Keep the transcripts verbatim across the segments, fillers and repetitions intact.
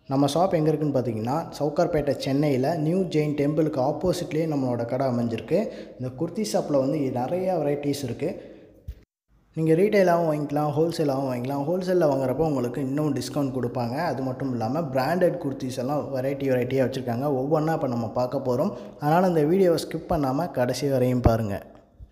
நம்ம ஷாப் எங்கே இருக்குன்னு பார்த்தீங்கன்னா சவுகார்பேட்டை சென்னையில் நியூ ஜெயின் டெம்பிளுக்கு ஆப்போசிட்லேயே நம்மளோட கடை அமைஞ்சிருக்கு. இந்த குர்த்தி ஷாப்பில் வந்து நிறையா வெரைட்டிஸ் இருக்குது. நீங்கள் ரீட்டைலாகவும் வாங்கிக்கலாம், ஹோல்சேலாகவும் வாங்கிக்கலாம். ஹோல்சேலில் வாங்குறப்போ உங்களுக்கு இன்னும் டிஸ்கவுண்ட் கொடுப்பாங்க. அது மட்டும் இல்லாமல் பிராண்டட் குர்த்திஸ் எல்லாம் வெரைட்டி வெரைட்டியாக வச்சுருக்காங்க. ஒவ்வொன்றா இப்போ நம்ம பார்க்க போகிறோம். அதனால் இந்த வீடியோவை ஸ்கிப் பண்ணாமல் கடைசி வரையும் பாருங்கள்.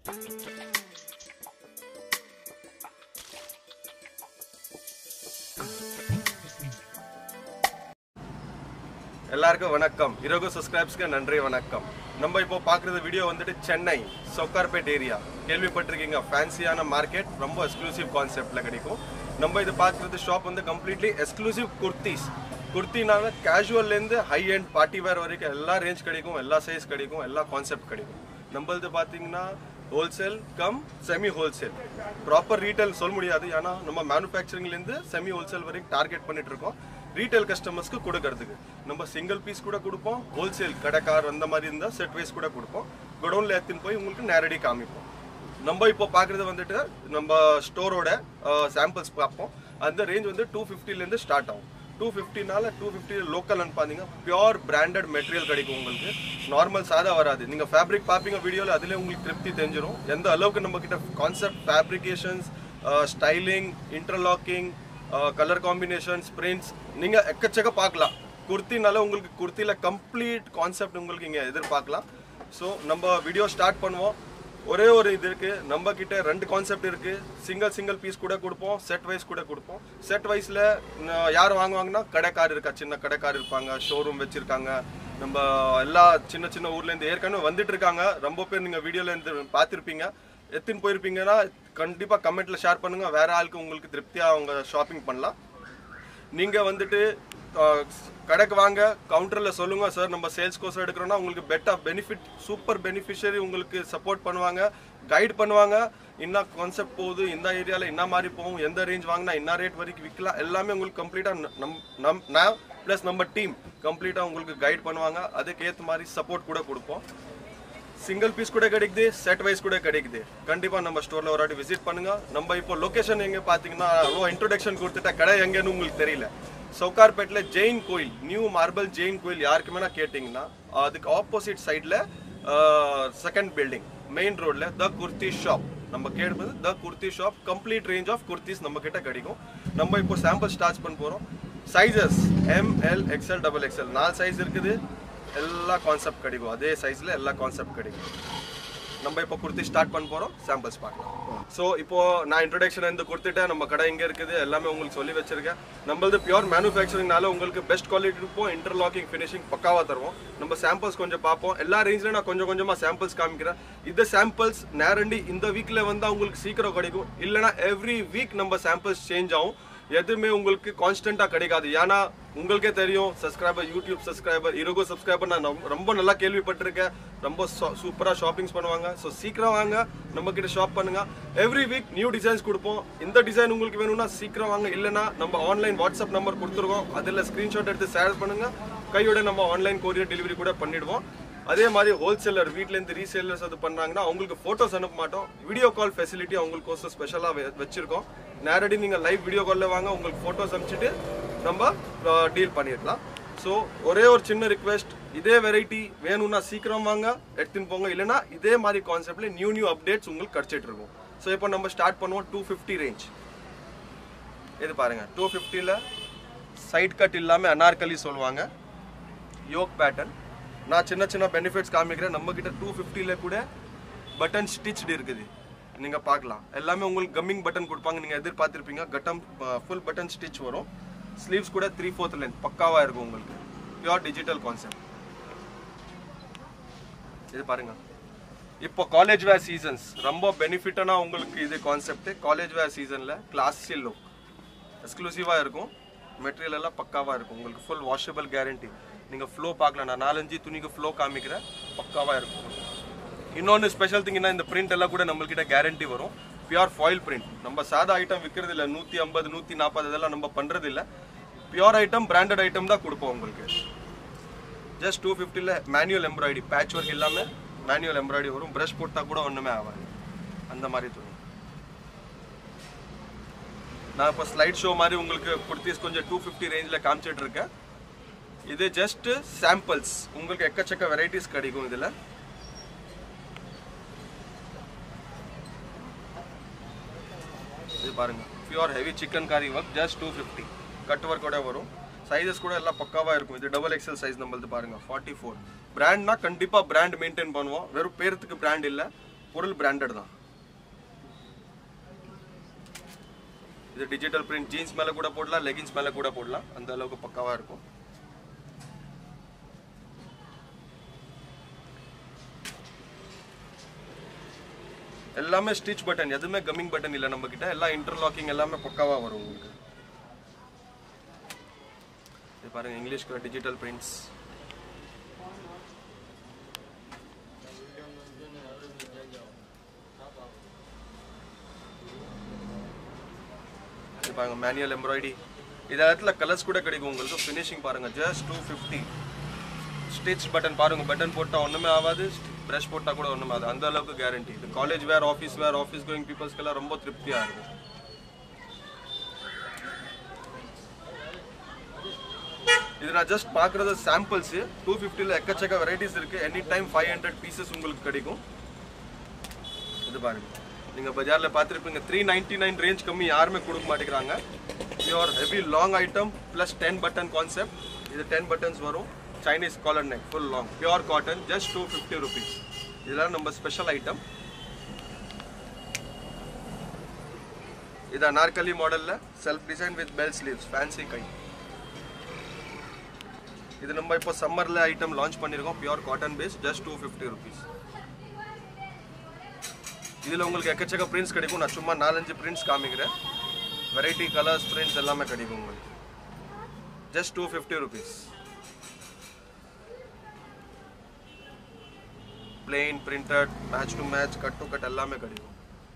எல்லாருக்கும் வணக்கம். இருபது சப்ஸ்கிரைப்ஸ்க்கு நன்றி வணக்கம். நம்ம இப்போ பார்க்குறது வீடியோ வந்துட்டு சென்னை சவுகார்பேட் ஏரியா. கேள்விப்பட்டிருக்கீங்க, ஃபேன்சியான மார்க்கெட், ரொம்ப எக்ஸ்க்ளூசிவ் கான்செப்டில் கிடைக்கும். நம்ம இது பார்க்குறது ஷாப் வந்து கம்ப்ளீட்லி எக்ஸ்க்ளூசிவ் குர்த்திஸ். குர்த்தினால கேஷுவல்லேருந்து ஹை அண்ட் பார்ட்டி வேர் வரைக்கும் எல்லா ரேஞ்ச் கிடைக்கும், எல்லா சைஸ் கிடைக்கும், எல்லா கான்செப்ட் கிடைக்கும். நம்மளது பார்த்தீங்கன்னா wholesale cum semi wholesale. Proper retail சொல்ல முடியாது, ஏன்னா நம்ம மேனுஃபேக்சரிங்லேருந்து செமி ஹோல்சேல் வரைக்கும் டார்கெட் பண்ணிட்டு இருக்கோம். ரீட்டைல் கஸ்டமர்ஸ்க்கு கொடுக்கறதுக்கு நம்ம சிங்கிள் பீஸ் கூட கொடுப்போம், ஹோல்சேல் கடைக்கார் அந்த மாதிரி இருந்தால் செட் வைஸ் கூட கொடுப்போம். குடோனில் எடுத்துன்னு போய் உங்களுக்கு நேரடி காமிப்போம். நம்ம இப்போ பார்க்குறது வந்துட்டு நம்ம ஸ்டோரோட சாம்பிள்ஸ் பார்ப்போம். அந்த ரேஞ்ச் வந்து டூ ஃபிஃப்டிலேருந்து ஸ்டார்ட் ஆகும். டூ ஃபிஃப்டினால டூ ஃபிஃப்டி லோக்கல்னு பார்த்தீங்கன்னா பியோர் பிராண்டட் மெட்டீரியல் கிடைக்கும் உங்களுக்கு. நார்மல் சாதா வராது. நீங்கள் ஃபேப்ரிக் பார்ப்பீங்க வீடியோவில், அதிலே உங்களுக்கு திருப்தி தெரிஞ்சிடும் எந்த அளவுக்கு நம்ம கிட்ட concept, fabrications, styling, interlocking, colour combinations, prints நீங்கள் எக்கச்சக்க பார்க்கலாம். குர்த்தினால உங்களுக்கு குர்த்தியில் கம்ப்ளீட் கான்செப்ட் உங்களுக்கு இங்கே எதிர்பார்க்கலாம். ஸோ நம்ம வீடியோ ஸ்டார்ட் பண்ணுவோம். ஒரே ஒரு இது இருக்குது, நம்ம கிட்ட ரெண்டு கான்செப்ட் இருக்குது. சிங்கிள் சிங்கிள் பீஸ் கூட கொடுப்போம், செட் வைஸ் கூட கொடுப்போம். செட் வைஸில் யார் வாங்குவாங்கன்னா கடைக்கார் இருக்கா, சின்ன கடைக்கார் இருப்பாங்க, ஷோரூம் வச்சுருக்காங்க. நம்ம எல்லா சின்ன சின்ன ஊர்லேருந்து ஏற்கனவே வந்துட்டு இருக்காங்க. ரொம்ப பேர் நீங்கள் வீடியோலேருந்து பார்த்துருப்பீங்க. எத்தின்னு போயிருப்பீங்கன்னா கண்டிப்பாக கமெண்ட்டில் ஷேர் பண்ணுங்கள். வேறு ஆளுக்கு உங்களுக்கு திருப்தியாக அவங்க ஷாப்பிங் பண்ணலாம். நீங்கள் வந்துட்டு கடைக்கு வாங்க, கவுண்டரில் சொல்லுங்கள், சார் நம்ம சேல்ஸ் கோர்ஸ் எடுக்கிறோன்னா உங்களுக்கு பெட்டர் பெனிஃபிட், சூப்பர் பெனிஃபிஷரி உங்களுக்கு சப்போர்ட் பண்ணுவாங்க, கைட் பண்ணுவாங்க. என்ன கான்செப்ட் போகுது, இந்த ஏரியாவில் என்ன மாதிரி போகும், எந்த ரேஞ்ச் வாங்கினா என்ன ரேட் வரைக்கும் விற்கலாம், எல்லாமே உங்களுக்கு கம்ப்ளீட்டாக நம் நம் நான் ப்ளஸ் நம்ம டீம் கம்ப்ளீட்டாக உங்களுக்கு கைட் பண்ணுவாங்க. அதுக்கேற்ற மாதிரி சப்போர்ட் கூட கொடுப்போம். சிங்கிள் பீஸ் கூட கிடைக்குது, செட் வைஸ் கூட கிடைக்குது. கண்டிப்பாக நம்ம ஸ்டோரில் ஒரு வாட்டி விசிட் பண்ணுங்கள். நம்ம இப்போ லொக்கேஷன் எங்கே பார்த்தீங்கன்னா, அவ்வளோ இன்ட்ரோடக்ஷன் கொடுத்துட்டா கடை எங்கேன்னு உங்களுக்கு தெரியல. சவுகார்பேட்டில் ஜெயின் கோயில், நியூ மார்பிள் ஜெயின் கோயில் யாருக்குமே நான் கேட்டிங்கன்னா அதுக்கு ஆப்போசிட் சைடில் செகண்ட் பில்டிங் மெயின் ரோடில் த குர்த்தி ஷாப். நம்ம கேட்பது the kurti shop. Complete range of kurtis நம்ம கிட்ட கிடைக்கும். நம்ம இப்போ சாம்பிள் ஸ்டார்ட் பண்ண போகிறோம். Sizes M L X L double X L நாலு சைஸ் இருக்குது. எல்லா கான்செப்ட் கிடைக்கும், அதே சைஸில் எல்லா கான்செப்ட் கிடைக்கும். நம்ம இப்போ குர்த்தி ஸ்டார்ட் பண்ண போகிறோம், சாம்பிள்ஸ் பார்க்கலாம். ஸோ இப்போது நான் இன்ட்ரடக்ஷன் இருந்து கொடுத்துட்டேன். நம்ம கடை எங்கே இருக்குது எல்லாமே உங்களுக்கு சொல்லி வச்சிருக்கேன். நம்மளது பியூர் மேனுஃபேக்சரிங்னால உங்களுக்கு பெஸ்ட் குவாலிட்டி இருப்போம், இன்டர்லாக்கிங் ஃபினிஷிங் பக்காவாக தருவோம். நம்ம சாம்பிள்ஸ் கொஞ்சம் பார்ப்போம். எல்லா ரேஞ்சில் நான் கொஞ்சம் கொஞ்சமாக சாம்பிள்ஸ் காமிக்கிறேன். இந்த சாம்பிள்ஸ் நேரண்டி இந்த வீக்கில் வந்தால் உங்களுக்கு சீக்கிரம் கிடைக்கும், இல்லைனா எவ்ரி வீக் நம்ம சாம்பிள்ஸ் சேஞ்ச் ஆகும். எதுவுமே உங்களுக்கு கான்ஸ்டண்ட்டாக கிடைக்காது. ஏன்னா உங்களுக்கே தெரியும், சப்ஸ்கிரைபர், யூடியூப் சப்ஸ்கிரைபர், இருபது சப்ஸ்கிரைபர் நான் ரொம்ப நல்லா கேள்விப்பட்டிருக்கேன். ரொம்ப சூப்பராக ஷாப்பிங்ஸ் பண்ணுவாங்க. ஸோ சீக்கிரம் வாங்க, நம்ம கிட்ட ஷாப் பண்ணுங்க. எவ்ரி வீக் நியூ டிசைன்ஸ் கொடுப்போம். இந்த டிசைன் உங்களுக்கு வேணும்னா சீக்கிரம் வாங்க, இல்லைனா நம்ம ஆன்லைன் வாட்ஸ்அப் நம்பர் கொடுத்துருக்கோம், அதில் ஸ்க்ரீன்ஷாட் எடுத்து ஷேர் பண்ணுங்க. கையோட நம்ம ஆன்லைன் கொரியர் டெலிவரி கூட பண்ணிடுவோம். அதே மாதிரி ஹோல்சேலர் வீட்டிலேருந்து ரீசேலர்ஸ் அது பண்ணுறாங்கன்னா அவங்களுக்கு ஃபோட்டோஸ் அனுப்ப மாட்டோம். வீடியோ கால் ஃபெசிலிட்டி அவங்களுக்கோசம் ஸ்பெஷலாக வச்சுருக்கோம். நேரடி நீங்கள் லைவ் வீடியோ காலில் வாங்க, உங்களுக்கு ஃபோட்டோஸ் அனுப்பிச்சிட்டு நம்ம டீல் பண்ணிடலாம். ஸோ ஒரே ஒரு சின்ன ரிக்வெஸ்ட், இதே வெரைட்டி வேணும்னா சீக்கிரம் வாங்க, எடுத்துன்னு போங்க. இல்லைனா இதே மாதிரி கான்செப்டில் நியூ நியூ அப்டேட்ஸ் உங்களுக்கு கிடச்சிட்டு இருக்கும். ஸோ இப்போ நம்ம ஸ்டார்ட் பண்ணுவோம். டூ ஃபிஃப்டி ரேஞ்ச் இது பாருங்கள். டூ ஃபிஃப்டியில் சைட் கட் இல்லாமல் அனார்கலி சொல்லுவாங்க, யோக் பேட்டர்ன். நான் சின்ன சின்ன பெனிஃபிட்ஸ் காமிக்கிறேன். நம்மக்கிட்ட டூ ஃபிஃப்டியில் கூட பட்டன் ஸ்டிச்டு இருக்குது, நீங்கள் பார்க்கலாம். எல்லாமே உங்களுக்கு கம்மிங் பட்டன் கொடுப்பாங்க, நீங்கள் எதிர்பார்த்துருப்பீங்க. கட்டம் ஃபுல் பட்டன் ஸ்டிச் வரும். ஸ்லீவ்ஸ் கூட த்ரீ ஃபோர்த் லென்த் பக்காவாக இருக்கும் உங்களுக்கு. Pure digital concept. இது பாருங்க. இப்போ காலேஜ் வேர் சீசன்ஸ் ரொம்ப பெனிஃபிட்டான உங்களுக்கு இது கான்செப்ட். காலேஜ் வேர் சீசனில் கிளாஸி லுக் எக்ஸ்க்ளூசிவாக இருக்கும். மெட்டீரியல் எல்லாம் பக்காவாக இருக்கும் உங்களுக்கு. Full washable guarantee. நீங்கள் ஃப்ளோ பார்க்கலாம், நான் நாலஞ்சு துணிக்கு ஃப்ளோ காமிக்கிறேன், பக்காவாக இருக்கும். இன்னொன்று ஸ்பெஷல் திங்னா இந்த பிரிண்ட் எல்லாம் கூட நம்மள்கிட்ட கேரண்டி வரும். Pure foil print. நம்ம சாதா ஐட்டம் விற்கிறது இல்லை. நூற்றி ஐம்பது நூற்றி நாற்பது இதெல்லாம் நம்ம பண்ணுறது இல்லை. பியூர் ஐட்டம், பிராண்டட் ஐட்டம் தான் கொடுப்போம் உங்களுக்கு. ஜஸ்ட் டூ ஃபிஃப்டியில் மேனுவல் எம்ப்ராய்டரி, பேட்ச் ஒர்க் இல்லாமல் மேனுவல் எம்ப்ராய்டரி வரும். ப்ரஷ் போட்டால் கூட ஒன்றுமே ஆகாது, அந்த மாதிரி துணி. நான் இப்போ ஸ்லைட் ஷோ மாதிரி உங்களுக்கு குர்த்திஸ் கொஞ்சம் டூ ஃபிஃப்டி ரேஞ்சில் காமிச்சிட்டு இருக்கேன். இது ஜஸ்ட் சாம்பிள்ஸ், உங்களுக்கு எக்கச்சக்க வெரைட்டிஸ் கிடைக்கும் இதில். இது பாருங்க, pure heavy chikankari work, just two fifty. Cut ஒர்க்கோட வரும். சைஸஸ் கூட எல்லாம் பக்காவாக இருக்கும். இது டபுள் எக்ஸல் சைஸ் நம்மளது பாருங்க, ஃபார்ட்டி ஃபோர். பிராண்ட்னா கண்டிப்பாக பிராண்ட் மெயின்டைன் பண்ணுவோம். வெறும் பேருக்கு பிராண்ட் இல்லை, பொருள் பிராண்டட் தான். இது டிஜிட்டல் பிரிண்ட், ஜீன்ஸ் மேலே கூட போடலாம், லெகின்ஸ் மேலே கூட போடலாம், அந்த அளவுக்கு பக்காவாக இருக்கும். எல்லாமே ஸ்டிச் பட்டன், எதுவுமே கம்மிங் பட்டன் இல்லை நம்ம கிட்ட. எல்லாம் இன்டர்லாக்கிங் எல்லாமே பக்காவாக வரும் உங்களுக்கு. இது பாருங்க, இங்கிலீஷ் டிஜிட்டல் பிரிண்ட்ஸ். இது பாருங்க, மேனுவல் எம்ப்ராய்டரி. இது இடத்துல கலர்ஸ் கூட கிடைக்கும் உங்களுக்கு. ஃபினிஷிங் பாருங்க, just two fifty. Stitch button பாருங்க, பட்டன் போட்டால் ஒன்றுமே ஆகாது, ப்ரஷ் போட்டால் கூட ஒன்றுமே ஆகாது, அந்த அளவுக்கு கேரண்டி. இது college wear, office wear, office going பீப்புள்ஸ்க்கெல்லாம் ரொம்ப திருப்தியாக இருக்கும். இது நான் ஜஸ்ட் பார்க்குறது சாம்பிள்ஸ். டூ ஃபிஃப்டியில் எக்கச்சக்க வெரைட்டிஸ் இருக்குது. Any time five hundred pieces உங்களுக்கு கிடைக்கும். இது பாருங்க, நீங்கள் பஜாரில் பார்த்துருப்பீங்க, த்ரீ நைன்டி நைன் ரேஞ்ச் கம்மி யாருமே கொடுக்க மாட்டேங்கிறாங்க. Pure heavy long item plus ten button concept. இது டென் பட்டன்ஸ் வரும். Chinese collar neck, full long, pure cotton, just two fifty rupees. இதெல்லாம் நம்ம ஸ்பெஷல் ஐட்டம். இது அனார்கலி மாடல்ல self design with bell sleeves, fancy கை. இது நம்ம இப்போ சம்மர்ல ஐட்டம் லான்ச் பண்ணிருக்கோம், pure cotton base, just two fifty rupees. இதில் உங்களுக்கு எக்கச்சக்க பிரிண்ட்ஸ் கிடைக்கும். நான் சும்மா நாலஞ்சு பிரிண்ட்ஸ் காமிக்கிறேன். வெரைட்டி கலர்ஸ், பிரிண்ட்ஸ் எல்லாமே கிடைக்கும் உங்களுக்கு. Just two fifty rupees. plain, printed, match to match, cut to cut எல்லாமே கிடைக்கும்.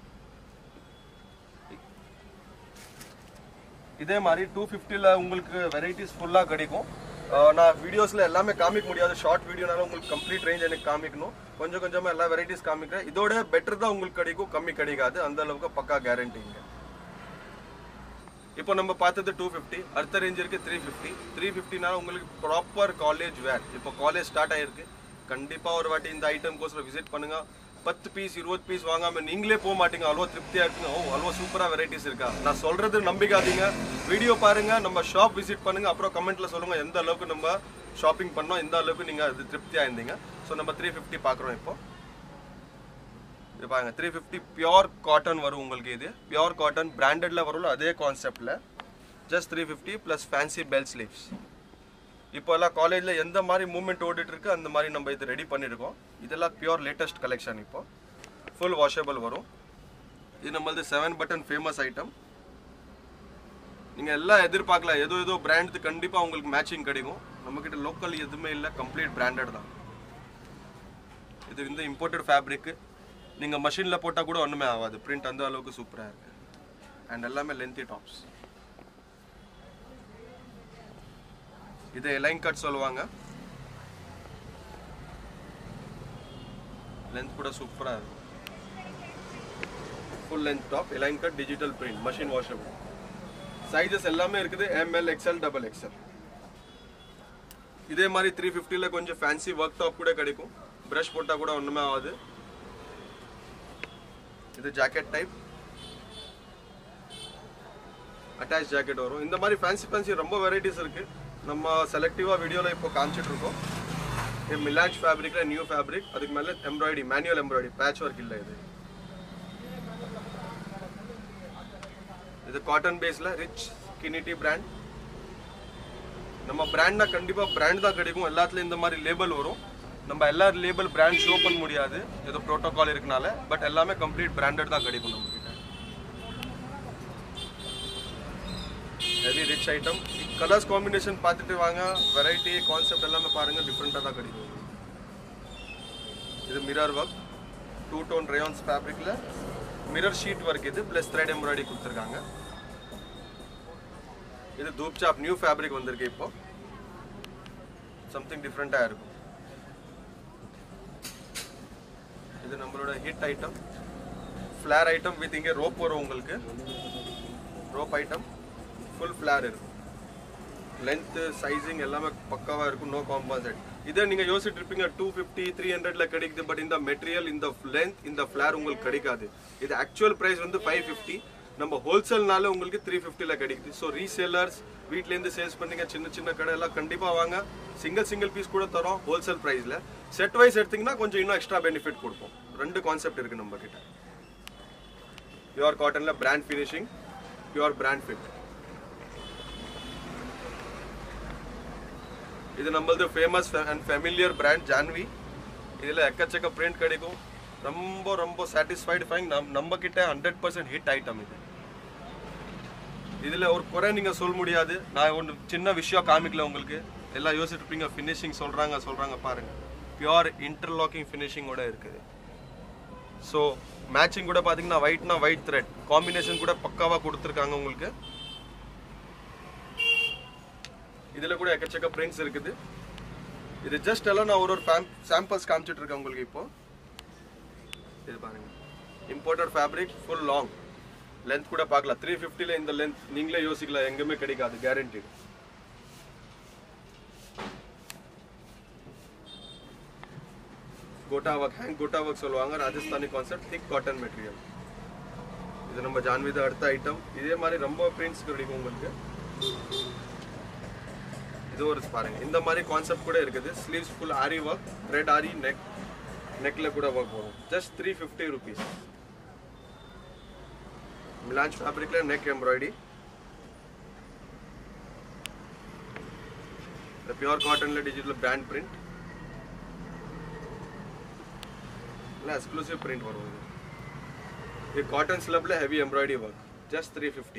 இதே மாதிரி டூ ஃபிஃப்டியில் உங்களுக்கு வெரைட்டிஸ் ஃபுல்லாக கிடைக்கும். நான் வீடியோஸில் எல்லாமே காமிக்க முடியாது, ஷார்ட் வீடியோனால உங்களுக்கு கம்ப்ளீட் ரேஞ்ச் எனக்கு காமிக்கணும். கொஞ்சம் கொஞ்சமாக எல்லா வெரைட்டிஸ் காமிக்கிறேன். இதோட பெட்டர் தான் உங்களுக்கு கிடைக்கும், கம்மி கிடைக்காது, அந்த அளவுக்கு பக்கா கேரண்டிங்க. இப்போ நம்ம பார்த்தது டூ ஃபிஃப்டி. அடுத்த ரேஞ்ச் இருக்குது த்ரீ ஃபிஃப்டி. த்ரீ ஃபிஃப்டினா உங்களுக்கு ப்ராப்பர் காலேஜ் வேர். இப்போ காலேஜ் ஸ்டார்ட் ஆகிருக்கு. கண்டிப்பாக ஒரு வாட்டி இந்த ஐட்டம் கோசம் விசிட் பண்ணுங்க. பத்து பீஸ் இருபது பீஸ் வாங்காமல் நீங்களே போக மாட்டீங்க. அவ்வளோ திருப்தியாக இருக்குங்க. ஓ, அவ்வளோ சூப்பராக வெரைட்டிஸ் இருக்கா. நான் சொல்கிறது நம்பிக்காதீங்க, வீடியோ பாருங்கள், நம்ம ஷாப் விசிட் பண்ணுங்கள், அப்புறம் கமெண்ட்டில் சொல்லுங்கள் எந்த அளவுக்கு நம்ம ஷாப்பிங் பண்ணோம், எந்த அளவுக்கு நீங்கள் அது திருப்தியாக இருந்தீங்க. ஸோ நம்ம த்ரீ ஃபிஃப்டி பார்க்குறோம். இப்போ இது பாருங்க, த்ரீ ஃபிஃப்டி பியோர் காட்டன் வரும் உங்களுக்கு. இது பியோர் காட்டன் பிராண்டடில் வரும்ல, அதே கான்செப்டில். Just three fifty plus fancy bell sleeves. இப்போ எல்லாம் காலேஜில் எந்த மாதிரி மூவ்மெண்ட் ஓடிட்டு இருக்கு அந்த மாதிரி நம்ம இது ரெடி பண்ணியிருக்கோம். இதெல்லாம் பியூர் லேட்டஸ்ட் கலெக்ஷன். இப்போ ஃபுல் வாஷபிள் வரும். இது நம்மளது செவன் பட்டன் ஃபேமஸ் ஐட்டம். நீங்கள் எல்லாம் எதிர்பார்க்கலாம், ஏதோ ஏதோ பிராண்டு கண்டிப்பாக உங்களுக்கு மேட்சிங் கிடைக்கும். நம்மக்கிட்ட லோக்கல் எதுவுமே இல்லை, கம்ப்ளீட் பிராண்டட் தான். இது இந்த இம்போர்ட்டட் ஃபேப்ரிக்கு. நீங்கள் மஷினில் போட்டால் கூட ஒன்றுமே ஆகாது, பிரிண்ட் அந்த அளவுக்கு சூப்பராக இருக்குது. அண்ட் எல்லாமே லென்த்தி டாப்ஸ். இது லைன் கட் சொல்லுவாங்க. லென்த் கூட சூப்பராக இருக்கும். Full length top, line cut, digital print, machine washable. Sizes எல்லாமே இருக்குது, எம்எல், எக்ஸ்எல், டபுள் எக்ஸ்எல். இதே மாதிரி த்ரீ ஃபிஃப்டியில் கொஞ்சம் ஃபேன்சி ஒர்க் டாப் கூட கிடைக்கும். ப்ரஷ் போட்டால் கூட ஒன்றுமே ஆகாது. இது ஜாக்கெட் டைப், அட்டாச் ஜாக்கெட் வரும். இந்த மாதிரி ஃபேன்சி ஃபேன்சி ரொம்ப வெரைட்டிஸ் இருக்குது. நம்ம செலக்டிவாக வீடியோவில் இப்போ காமிச்சிட்டு இருக்கோம். இது மிலான்ச் ஃபேப்ரிக்கில் நியூ ஃபேப்ரிக். அதுக்கு மேலே embroidery, manual embroidery, patch work இல்லை. இது இது காட்டன் பேஸில் ரிச் கினிட்டி பிராண்ட். நம்ம பிராண்ட்னா கண்டிப்பாக பிராண்ட் தான் கிடைக்கும். எல்லாத்துலேயும் இந்த மாதிரி லேபிள் வரும். நம்ம எல்லா லேபிள் பிராண்ட் ஷோ பண்ண முடியாது, ஏதோ ப்ரோட்டோகால் இருக்கனால. பட் எல்லாமே கம்ப்ளீட் பிராண்டட் தான் கிடைக்கும் நம்ம கிட்ட. Heavy rich item. Colours combination பார்த்துட்டு வாங்க, வெரைட்டி கான்செப்ட் எல்லாமே பாருங்கள், டிஃப்ரெண்ட்டாக தான் கிடைக்கும். இது mirror work, two tone rayons ஃபேப்ரிக்கில் மிரர் ஷீட் ஒர்க். இது ப்ளஸ் த்ரெட் எம்ப்ராய்டரி கொடுத்துருக்காங்க. இது தூப் சாப் நியூ ஃபேப்ரிக் வந்திருக்கு. இப்போ சம்திங் டிஃப்ரெண்ட்டாக இருக்கும். இது நம்மளோட hit item, flare item with இங்கே ரோப் வரும் உங்களுக்கு. ரோப் ஐட்டம் ஃபுல் ஃப்ளேர் இருக்கும். லென்த் சைசிங் எல்லாமே பக்காவாக இருக்கும், நோ காம்பன்சேட். இதே நீங்கள் யோசிச்சுட்டு இருப்பீங்க டூ ஃபிஃப்டி த்ரீ ஹண்ட்ரட்ல கிடைக்குது, பட் இந்த மெட்டீரியல் இந்த லென்த் இந்த ஃப்ளேர் உங்களுக்கு கிடைக்காது. இது ஆக்சுவல் ப்ரைஸ் வந்து ஃபைவ் ஃபிஃப்டி, நம்ம ஹோல்சேல்னால உங்களுக்கு த்ரீ ஃபிஃப்டியில் கிடைக்குது. ஸோ ரீசேலர்ஸ் வீட்லேருந்து சேல்ஸ் பண்ணிங்க, சின்ன சின்ன கடை எல்லாம் கண்டிப்பாக வாங்க. சிங்கிள் சிங்கிள் பீஸ் கூட தரோம் ஹோல்சேல் ப்ரைஸில். செட் வைஸ் எடுத்திங்கன்னா கொஞ்சம் இன்னும் எக்ஸ்ட்ரா பெனிஃபிட் கொடுப்போம். ரெண்டு கான்செப்ட் இருக்குது நம்ம கிட்ட. பியூர் காட்டனில் brand finishing, pure brand fit. இது நம்மளது famous and familiar brand Janvi. இதில் எக்கச்சக்க பிரிண்ட் கிடைக்கும். ரொம்ப ரொம்ப சாட்டிஸ்ஃபைடு ஃபைங். நம் நம்ம கிட்ட ஹண்ட்ரட் பர்சன்ட் ஹிட் ஐட்டம் இது. இதில் ஒரு குறை நீங்கள் சொல்ல முடியாது. நான் ஒன்று சின்ன விஷயம் காமிக்கல உங்களுக்கு. எல்லாம் யோசிச்சுருப்பீங்க ஃபினிஷிங் சொல்கிறாங்க சொல்கிறாங்க பாருங்கள், பியூர் இன்டர்லாக்கிங் ஃபினிஷிங்கோட இருக்குது. ஸோ மேட்சிங் கூட பார்த்தீங்கன்னா ஒயிட்னா ஒயிட் த்ரெட் காம்பினேஷன் கூட பக்காவாக கொடுத்துருக்காங்க உங்களுக்கு. இதில் கூட எக்கச்சக்க பிரிண்ட்ஸ் இருக்குது. இது ஜஸ்ட் எல்லாம் நான் ஒரு ஒரு சாம்பிள்ஸ் காமிச்சிட்டு இருக்கேன் உங்களுக்கு. இப்போ இது பாருங்க, imported fabric, full long length கூட பார்க்கலாம். த்ரீ ஃபிஃப்டியில் இந்த லென்த் நீங்களே யோசிக்கலாம், எங்கேயுமே கிடைக்காது, guarantee. Gota work, hand gota work சொல்லுவாங்க, Rajasthani concept, thick cotton material. இது நம்ம ஜான்வித அடுத்த ஐட்டம். இதே மாதிரி ரொம்ப பிரிண்ட்ஸ் கிடைக்கும் உங்களுக்கு. இது ஒரு பாருங்க, இந்த மாதிரி கான்செப்ட் கூட இருக்குது. Sleeves full aari work, red aari, neck நெக்ல கூட ஒர்க் வரும். Just three fifty rupees. Melange ஃபேப்ரிக்ல நெக் எம்ப்ராய்டரி. இந்த பியூர் காட்டன்ல டிஜிட்டல் பிராண்ட் பிரிண்ட், இல்லை எக்ஸ்க்ளூசிவ் பிரிண்ட் வரும். இது இது காட்டன் ஸ்லப்ல heavy embroidery work. Just three fifty.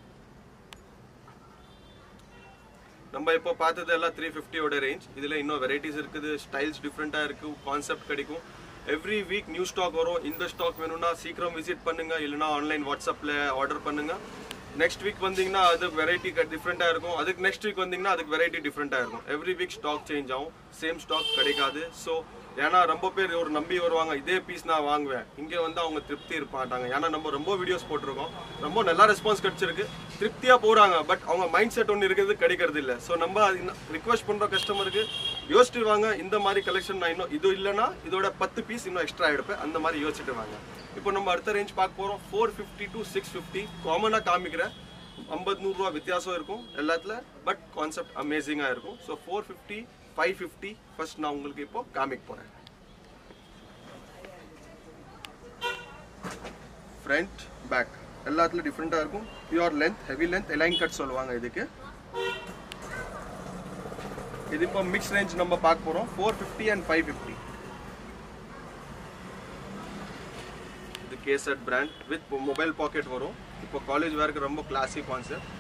நம்ம இப்போ பார்த்தது எல்லாம் த்ரீ ஃபிஃப்டியோட ரேஞ்ச். இதில் இன்னும் வெரைட்டிஸ் இருக்குது, ஸ்டைல்ஸ் டிஃப்ரெண்ட்டாக இருக்குது, கான்செப்ட் கிடைக்கும். எவ்ரி வீக் நியூ ஸ்டாக் வரும். இந்த ஸ்டாக் வேணும்னா சீக்கிரம் விசிட் பண்ணுங்க, இல்லைனா ஆன்லைன் வாட்ஸ்அப்பில் ஆர்டர் பண்ணுங்க. நெக்ஸ்ட் வீக் வந்தீங்கன்னா அது வெரைட்டி டிஃப்ரெண்ட்டாக இருக்கும். அதுக்கு நெக்ஸ்ட் வீக் வந்தீங்கன்னா அதுக்கு வெரைட்டி டிஃப்ரெண்ட்டாக இருக்கும். எவ்ரி வீக் ஸ்டாக் சேஞ்ச் ஆகும், சேம் ஸ்டாக் கிடைக்காது. ஸோ ஏன்னா ரொம்ப பேர் ஒரு நம்பி வருவாங்க, இதே பீஸ் நான் வாங்குவேன், இங்கே வந்து அவங்க திருப்தி இருக்க மாட்டாங்க. ஏன்னா நம்ம ரொம்ப வீடியோஸ் போட்டிருக்கோம், ரொம்ப நல்லா ரெஸ்பான்ஸ் கிடைச்சிருக்கு, திருப்தியாக போகிறாங்க. பட் அவங்க மைண்ட் செட் ஒன்று இருக்கிறது கிடைக்கிறது இல்லை. ஸோ நம்ம ரிக்வெஸ்ட் பண்ணுற கஸ்டமருக்கு யோசிச்சுட்டு வாங்க, இந்த மாதிரி கலெக்ஷன் நான் இன்னும் இது இல்லைன்னா இதோட பத்து பீஸ் இன்னும் எக்ஸ்ட்ரா எடுப்பேன், அந்த மாதிரி யோசிச்சுட்டு வாங்க. இப்போ நம்ம அடுத்த ரேஞ்ச் பார்க்க போகிறோம். Four fifty to six fifty காமனாக காமிக்கிறேன். ஐம்பது நூறுரூவா வித்தியாசம் இருக்கும் எல்லாத்துல, பட் கான்செப்ட் அமேசிங்காக இருக்கும். So four fifty five fifty first நான் உங்களுக்கு இப்போ காமிக்க போகிறேன். ஃப்ரண்ட் பேக் எல்லாத்துலையும் டிஃப்ரெண்ட்டாக இருக்கும். Pure length, heavy length, A line cut சொல்லுவாங்க இதுக்கு. இது இப்போ மிக்ஸ் ரேஞ்ச் நம்ம பார்க்க போகிறோம். Four fifty and five fifty. இது கேசட் பிராண்ட் வித் மொபைல் பாக்கெட் வரும். இப்போ காலேஜ் வேருக்கு ரொம்ப கிளாசி கான்செப்ட்.